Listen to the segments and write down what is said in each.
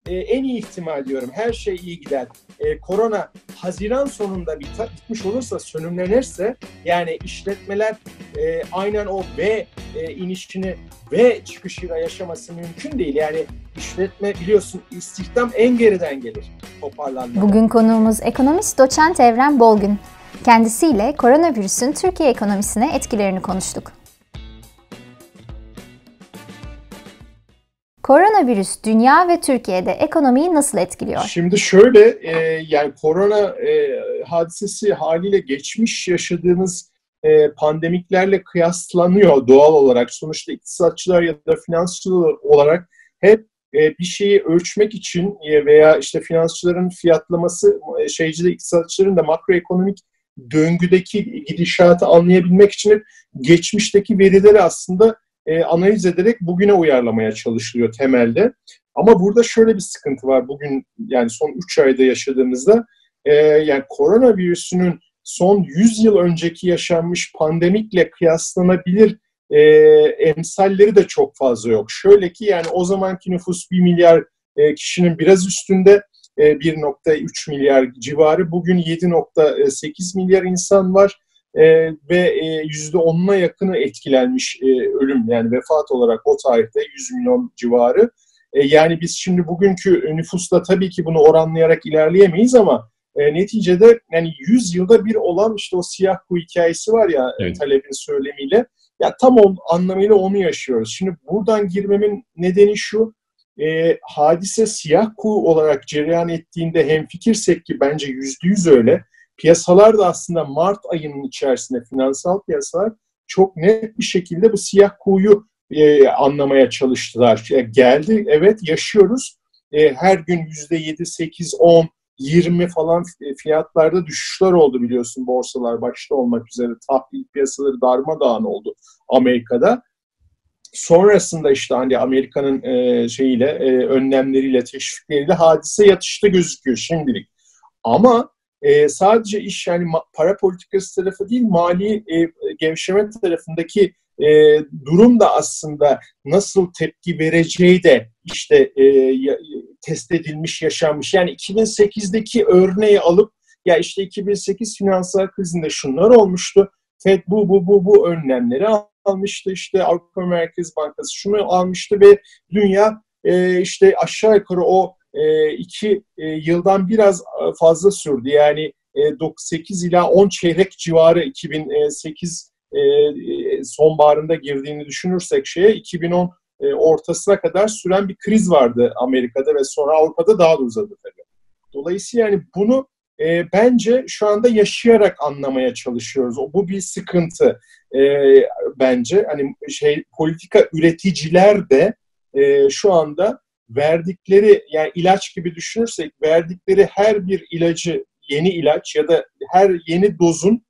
en iyi ihtimal diyorum. Her şey iyi gider. Korona Haziran sonunda bitmiş olursa, sönümlenirse, yani işletmeler aynen o V inişini, V çıkışıyla yaşaması mümkün değil. Yani işletme, biliyorsun, istihdam en geriden gelir toparlanmada. Bugün konuğumuz ekonomist doçent Evren Bolgün. Kendisiyle koronavirüsün Türkiye ekonomisine etkilerini konuştuk. Koronavirüs dünya ve Türkiye'de ekonomiyi nasıl etkiliyor? Şimdi şöyle, yani korona hadisesi haliyle geçmiş yaşadığımız pandemiklerle kıyaslanıyor doğal olarak. Sonuçta iktisatçılar ya da finansçı olarak hep bir şeyi ölçmek için veya işte finansçıların fiyatlaması, iktisatçıların da makroekonomik döngüdeki gidişatı anlayabilmek için hep geçmişteki verileri aslında analiz ederek bugüne uyarlamaya çalışılıyor temelde. Ama burada şöyle bir sıkıntı var bugün, yani son 3 ayda yaşadığımızda. Yani koronavirüsünün son 100 yıl önceki yaşanmış pandemikle kıyaslanabilir emsalleri de çok fazla yok. Şöyle ki, yani o zamanki nüfus 1 milyar kişinin biraz üstünde, 1,3 milyar civarı. Bugün 7,8 milyar insan var. Ve %10'una yakını etkilenmiş ölüm, yani vefat olarak o tarihte 100 milyon civarı. Yani biz şimdi bugünkü nüfusla tabii ki bunu oranlayarak ilerleyemeyiz ama neticede yani 100 yılda bir olan işte o siyah kuğu hikayesi var ya, evet, Taleb'in söylemiyle. Ya tam o anlamıyla onu yaşıyoruz. Şimdi buradan girmemin nedeni şu: hadise siyah kuğu olarak cereyan ettiğinde hemfikirsek ki bence %100 öyle. Piyasalar da aslında Mart ayının içerisinde, finansal piyasalar çok net bir şekilde bu siyah kuğuyu anlamaya çalıştılar. Geldi, evet, yaşıyoruz. Her gün %7, 8, 10, 20 falan fiyatlarda düşüşler oldu, biliyorsun, borsalar başta olmak üzere. Tahvil piyasaları darmadağın oldu Amerika'da. Sonrasında işte hani Amerika'nın önlemleriyle, teşvikleriyle hadise yatışta gözüküyor şimdilik. Ama sadece iş yani para politikası tarafı değil, mali gevşeme tarafındaki durum da aslında nasıl tepki vereceği de işte test edilmiş, yaşanmış. Yani 2008'deki örneği alıp, ya işte 2008 finansal krizinde şunlar olmuştu, FED bu önlemleri almıştı, işte Avrupa Merkez Bankası şunu almıştı ve dünya işte aşağı yukarı o 2 yıldan biraz fazla sürdü. Yani 8 ila 10 çeyrek civarı 2008 sonbaharında girdiğini düşünürsek 2010 ortasına kadar süren bir kriz vardı Amerika'da ve sonra Avrupa'da daha da uzadı tabii. Dolayısıyla yani bunu bence şu anda yaşayarak anlamaya çalışıyoruz. Bu bir sıkıntı bence. Hani politika üreticiler de şu anda verdikleri, yani ilaç gibi düşünürsek, verdikleri her bir ilacı, yeni ilaç ya da her yeni dozun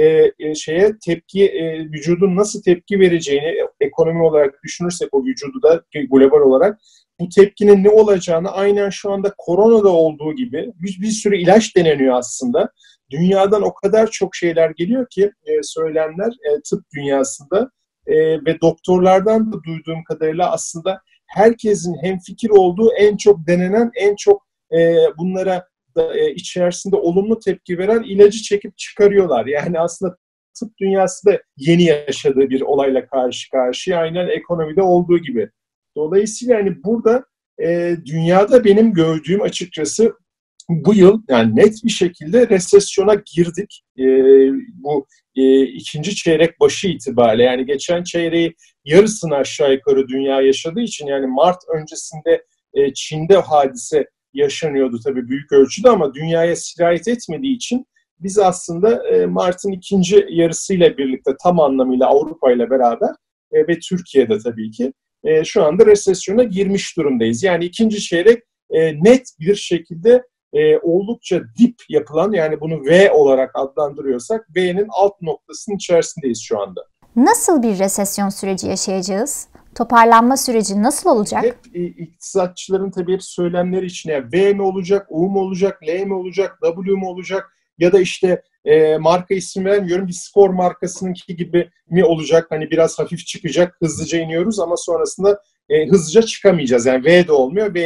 tepki, vücudun nasıl tepki vereceğini ekonomi olarak düşünürsek, o vücudu da global olarak bu tepkinin ne olacağını aynen şu anda koronada olduğu gibi bir sürü ilaç deneniyor aslında. Dünyadan o kadar çok şeyler geliyor ki söylemler tıp dünyasında ve doktorlardan da duyduğum kadarıyla aslında herkesin hemfikir olduğu, en çok denenen, en çok bunlara içerisinde olumlu tepki veren ilacı çekip çıkarıyorlar. Yani aslında tıp dünyası da yeni yaşadığı bir olayla karşı karşıya, aynen ekonomide olduğu gibi. Dolayısıyla yani burada dünyada benim gördüğüm açıkçası bu yıl yani net bir şekilde resesyona girdik. Bu ikinci çeyrek başı itibariyle, yani geçen çeyreği yarısını aşağı yukarı dünya yaşadığı için, yani Mart öncesinde Çin'de hadise yaşanıyordu tabii büyük ölçüde ama dünyaya sirayet etmediği için biz aslında Mart'ın ikinci yarısıyla birlikte tam anlamıyla Avrupa ile beraber ve Türkiye'de tabii ki şu anda resesyona girmiş durumdayız. Yani ikinci çeyrek net bir şekilde oldukça dip yapılan, yani bunu V olarak adlandırıyorsak V'nin alt noktasının içerisindeyiz şu anda. Nasıl bir resesyon süreci yaşayacağız? Toparlanma süreci nasıl olacak? Hep iktisatçıların tabii hep söylemleri içine V mi olacak, U mu olacak, L mi olacak, W mu olacak ya da işte marka isim vermiyorum, bir spor markasınınki gibi mi olacak? Hani biraz hafif çıkacak, hızlıca iniyoruz ama sonrasında hızlıca çıkamayacağız. Yani V de olmuyor. V'nin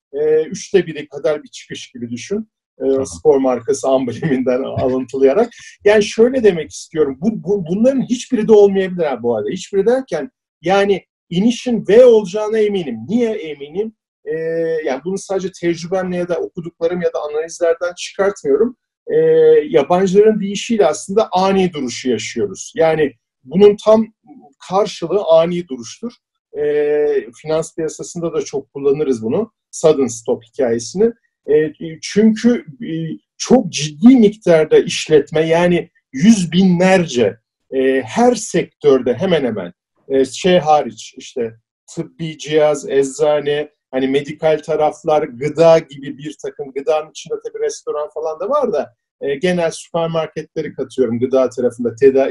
1/3 kadar bir çıkış gibi düşün. Spor markası ambleminden alıntılayarak. Yani şöyle demek istiyorum. Bunların hiçbiri de olmayabilir bu arada. Hiçbiri derken yani inişin V olacağına eminim. Niye eminim? Yani bunu sadece tecrübemle ya da okuduklarım ya da analizlerden çıkartmıyorum. Yabancıların deyişiyle aslında ani duruşu yaşıyoruz. Yani bunun tam karşılığı ani duruştur. Finans piyasasında da çok kullanırız bunu. Sudden stop hikayesini. Çünkü çok ciddi miktarda işletme, yani yüz binlerce her sektörde hemen hemen hariç işte tıbbi cihaz, eczane, hani medikal taraflar, gıda gibi bir takım, gıdanın içinde tabii restoran falan da var da genel süpermarketleri katıyorum gıda tarafında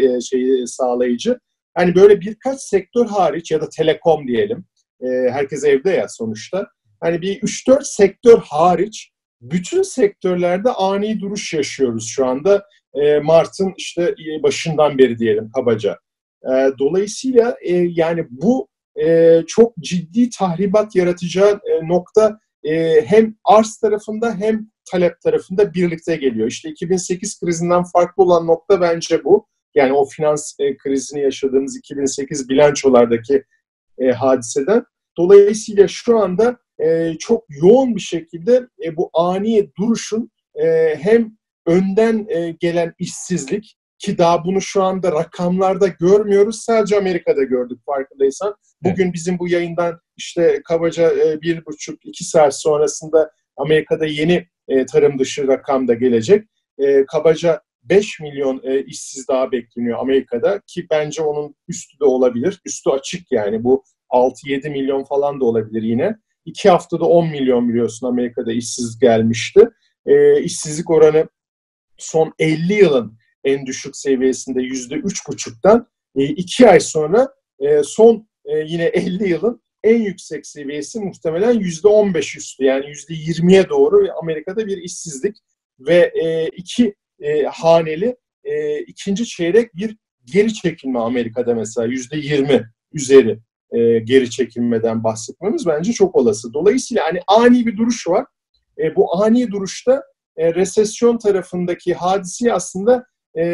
sağlayıcı. Hani böyle birkaç sektör hariç ya da telekom diyelim. Herkes evde ya sonuçta. Hani bir 3-4 sektör hariç bütün sektörlerde ani duruş yaşıyoruz şu anda. Mart'ın işte başından beri diyelim kabaca. Dolayısıyla yani bu çok ciddi tahribat yaratacağı nokta hem arz tarafında hem talep tarafında birlikte geliyor. İşte 2008 krizinden farklı olan nokta bence bu. Yani o finans krizini yaşadığımız 2008 bilançolardaki hadiseden. Dolayısıyla şu anda çok yoğun bir şekilde bu ani duruşun hem önden gelen işsizlik, ki daha bunu şu anda rakamlarda görmüyoruz, sadece Amerika'da gördük farkındaysan. Bugün bizim bu yayından işte kabaca 1,5-2 saat sonrasında Amerika'da yeni tarım dışı rakam da gelecek. Kabaca 5 milyon işsiz daha bekleniyor Amerika'da, ki bence onun üstü de olabilir. Üstü açık yani, bu 6-7 milyon falan da olabilir yine. 2 haftada 10 milyon biliyorsun Amerika'da işsiz gelmişti. İşsizlik oranı son 50 yılın en düşük seviyesinde %3,5'tan 2 ay sonra son yine 50 yılın en yüksek seviyesi muhtemelen %15 üstü, yani %20'ye doğru Amerika'da bir işsizlik ve iki haneli ikinci çeyrek bir geri çekilme Amerika'da, mesela %20 üzeri geri çekilmeden bahsetmemiz bence çok olası. Dolayısıyla hani ani bir duruş var. Bu ani duruşta resesyon tarafındaki hadisi aslında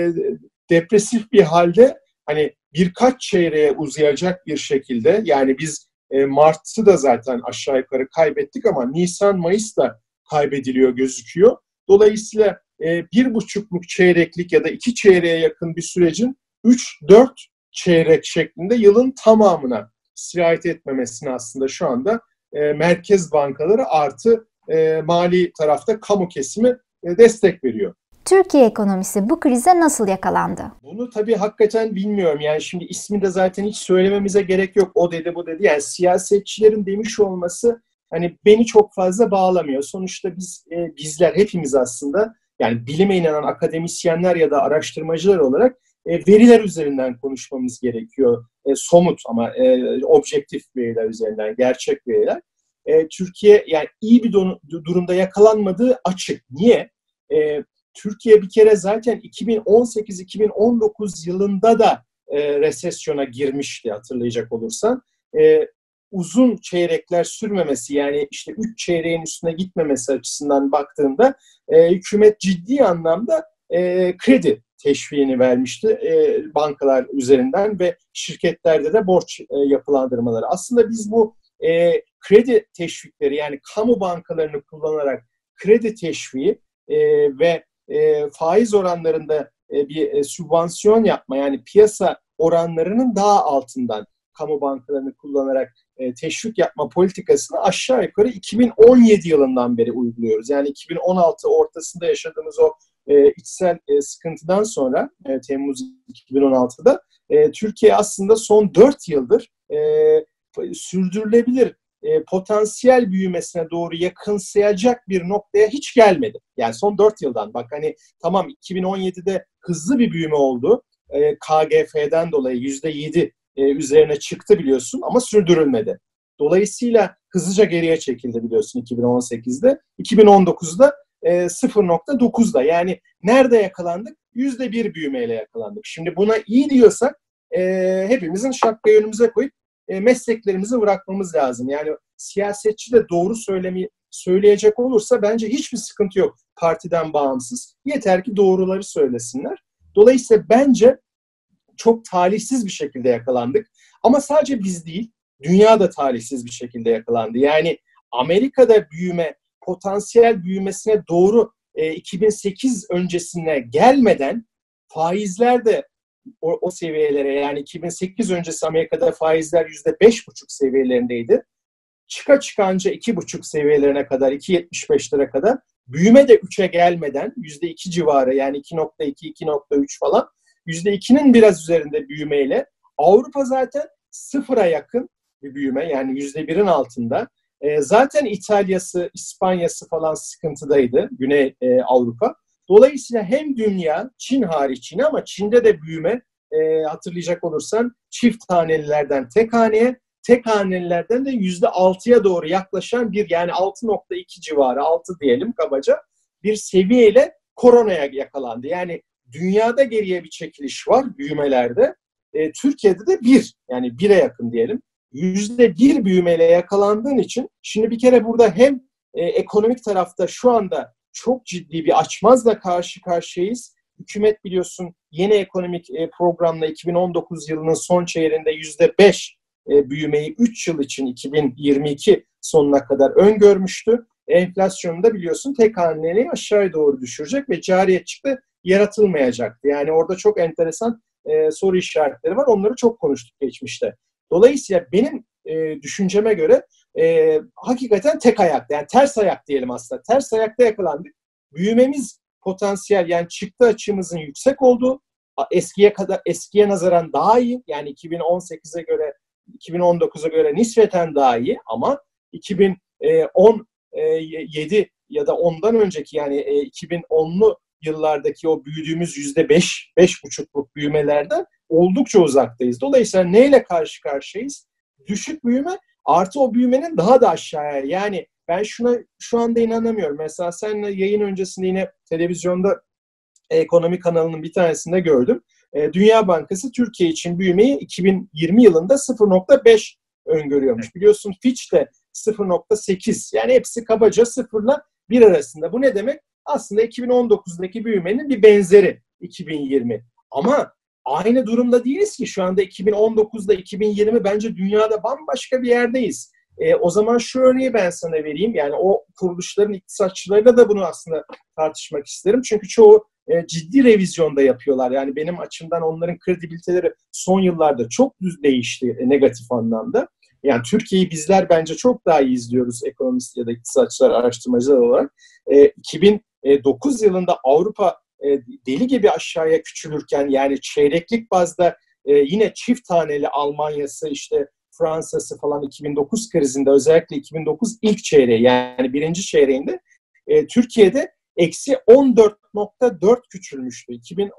depresif bir halde, hani birkaç çeyreğe uzayacak bir şekilde, yani biz Mart'ı da zaten aşağı yukarı kaybettik ama Nisan, Mayıs da kaybediliyor gözüküyor. Dolayısıyla 1,5'luk çeyreklik ya da 2 çeyreğe yakın bir sürecin 3-4 çeyrek şeklinde yılın tamamına sirayet etmemesini aslında şu anda merkez bankaları artı mali tarafta kamu kesimi destek veriyor. Türkiye ekonomisi bu krize nasıl yakalandı? Bunu tabii hakikaten bilmiyorum. Yani şimdi ismi de zaten hiç söylememize gerek yok. O dedi, bu dedi. Yani siyasetçilerin demiş olması hani beni çok fazla bağlamıyor. Sonuçta bizler hepimiz aslında, yani bilime inanan akademisyenler ya da araştırmacılar olarak veriler üzerinden konuşmamız gerekiyor. Somut ama objektif veriler üzerinden, gerçek veriler. Türkiye yani iyi bir durumda yakalanmadığı açık. Niye? Türkiye bir kere zaten 2018-2019 yılında da resesyona girmişti, hatırlayacak olursan. Uzun çeyrekler sürmemesi, yani işte 3 çeyreğin üstüne gitmemesi açısından baktığında hükümet ciddi anlamda kredi teşviğini vermişti bankalar üzerinden ve şirketlerde de borç yapılandırmaları. Aslında biz bu kredi teşvikleri, yani kamu bankalarını kullanarak kredi teşviği ve faiz oranlarında bir sübvansiyon yapma, yani piyasa oranlarının daha altından kamu bankalarını kullanarak teşvik yapma politikasını aşağı yukarı 2017 yılından beri uyguluyoruz. Yani 2016 ortasında yaşadığımız o içsel sıkıntıdan sonra Temmuz 2016'da Türkiye aslında son 4 yıldır sürdürülebilir potansiyel büyümesine doğru yakınsayacak bir noktaya hiç gelmedi. Yani son 4 yıldan bak, hani tamam 2017'de hızlı bir büyüme oldu. KGF'den dolayı %7 üzerine çıktı biliyorsun ama sürdürülmedi. Dolayısıyla hızlıca geriye çekildi biliyorsun 2018'de. 2019'da 0,9'da, yani nerede yakalandık? %1 büyümeyle yakalandık. Şimdi buna iyi diyorsak hepimizin şapkayı önümüze koyup mesleklerimizi bırakmamız lazım. Yani siyasetçi de doğru söyleyecek olursa bence hiçbir sıkıntı yok partiden bağımsız. Yeter ki doğruları söylesinler. Dolayısıyla bence çok talihsiz bir şekilde yakalandık. Ama sadece biz değil, dünya da talihsiz bir şekilde yakalandı. Yani Amerika'da büyüme, potansiyel büyümesine doğru 2008 öncesine gelmeden faizler de o seviyelere, yani 2008 öncesi Amerika'da faizler %5,5 seviyelerindeydi. Çıka anca 2,5 seviyelerine kadar, 2,75'lere kadar, büyüme de 3'e gelmeden %2 civarı, yani 2,2, 2,3 falan, %2'nin biraz üzerinde büyümeyle, Avrupa zaten sıfıra yakın bir büyüme, yani %1'in altında. Zaten İtalya'sı, İspanya'sı falan sıkıntıdaydı, Güney Avrupa. Dolayısıyla hem dünya, Çin hariç yine, ama Çin'de de büyüme, hatırlayacak olursan, çift hanelilerden tek hanelilerden de %6'ya doğru yaklaşan bir, yani 6,2 civarı, 6 diyelim kabaca, bir seviyeyle koronaya yakalandı. Yani dünyada geriye bir çekiliş var büyümelerde. Türkiye'de de yani 1'e yakın diyelim. %1 büyümeyle yakalandığın için şimdi bir kere burada hem ekonomik tarafta şu anda çok ciddi bir açmazla karşı karşıyayız. Hükümet biliyorsun yeni ekonomik programla 2019 yılının son çeyreğinde %5 büyümeyi 3 yıl için 2022 sonuna kadar öngörmüştü. Enflasyonu da biliyorsun tek haneli aşağıya doğru düşürecek ve cari açıkta yaratılmayacaktı. Yani orada çok enteresan soru işaretleri var. Onları çok konuştuk geçmişte. Dolayısıyla benim düşünceme göre hakikaten tek ayakta, yani ters ayak diyelim aslında. Ters ayakta yakalandık. Büyümemiz potansiyel, yani çıktı açığımızın yüksek olduğu, eskiye nazaran daha iyi. Yani 2018'e göre, 2019'a göre nispeten daha iyi, ama 2017 ya da ondan önceki, yani 2010'lu yıllardaki o büyüdüğümüz %5-5,5'luk büyümelerden oldukça uzaktayız. Dolayısıyla neyle karşı karşıyayız? Düşük büyüme artı o büyümenin daha da aşağıya. Yani ben şuna şu anda inanamıyorum. Mesela seninle yayın öncesinde yine televizyonda ekonomi kanalının bir tanesinde gördüm. Dünya Bankası Türkiye için büyümeyi 2020 yılında 0,5 öngörüyormuş. Biliyorsun Fitch de 0,8. Yani hepsi kabaca 0 ile 1 arasında. Bu ne demek? Aslında 2019'daki büyümenin bir benzeri 2020. Ama aynı durumda değiliz ki. Şu anda 2019'da 2020 bence dünyada bambaşka bir yerdeyiz. O zaman şu örneği ben sana vereyim. Yani o kuruluşların iktisatçılarıyla da bunu aslında tartışmak isterim. Çünkü çoğu ciddi revizyonda yapıyorlar. Yani benim açımdan onların kredibiliteleri son yıllarda çok değişti negatif anlamda. Yani Türkiye'yi bizler bence çok daha iyi izliyoruz ekonomist ya da iktisatçılar, araştırmacılar olarak. 2009 yılında Avrupa deli gibi aşağıya küçülürken, yani çeyreklik bazda yine çift taneli Almanya'sı, işte Fransa'sı falan 2009 krizinde, özellikle 2009 ilk çeyreği, yani birinci çeyreğinde Türkiye'de eksi 14,4 küçülmüştü.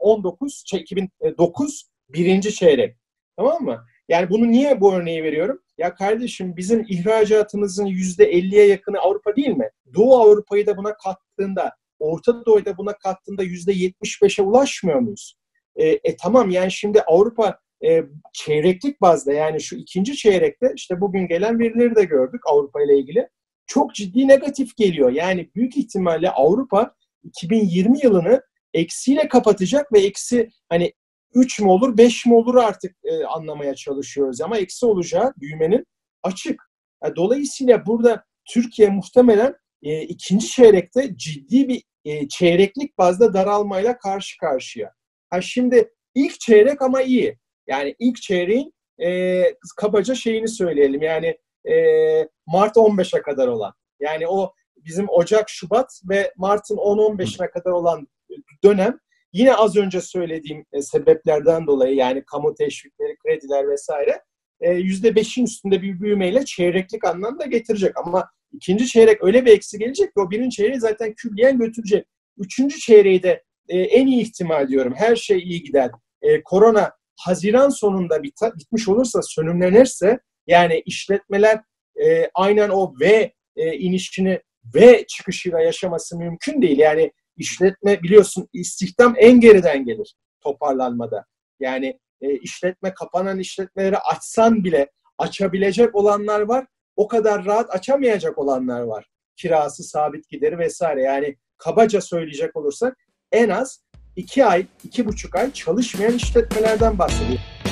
2009 birinci çeyrek. Tamam mı? Yani bunu niye bu örneği veriyorum? Ya kardeşim, bizim ihracatımızın %50'ye yakını Avrupa değil mi? Doğu Avrupa'yı da buna kattığında, Orta Doğu'yu da buna kattığında %75'e ulaşmıyor muyuz? Tamam, yani şimdi Avrupa çeyreklik bazda, yani şu ikinci çeyrekte, işte bugün gelen verileri de gördük Avrupa ile ilgili, çok ciddi negatif geliyor. Yani büyük ihtimalle Avrupa 2020 yılını eksiyle kapatacak ve eksi, hani 3 mü olur 5 mi olur artık anlamaya çalışıyoruz, ama eksi olacağı büyümenin açık. Dolayısıyla burada Türkiye muhtemelen ikinci çeyrekte ciddi bir çeyreklik bazda daralmayla karşı karşıya. Şimdi ilk çeyrek ama iyi. Yani ilk çeyreğin kabaca şeyini söyleyelim. Yani Mart 15'e kadar olan. Yani o bizim Ocak, Şubat ve Mart'ın 10-15'ine kadar olan dönem, yine az önce söylediğim sebeplerden dolayı, yani kamu teşvikleri, krediler vesaire, %5'in üstünde bir büyümeyle çeyreklik anlamda getirecek. Ama ikinci çeyrek öyle bir eksi gelecek ki o birinci çeyreği zaten külliyen götürecek. Üçüncü çeyreği de en iyi ihtimal diyorum, her şey iyi gider, korona Haziran sonunda bitmiş olursa, sönümlenirse, yani işletmeler aynen o V inişini V çıkışıyla yaşaması mümkün değil. Yani işletme, biliyorsun, istihdam en geriden gelir toparlanmada. Yani kapanan işletmeleri açsan bile açabilecek olanlar var, o kadar rahat açamayacak olanlar var. kirası, sabit gideri vesaire. Yani kabaca söyleyecek olursak en az 2 ay, 2,5 ay çalışmayan işletmelerden bahsediyoruz.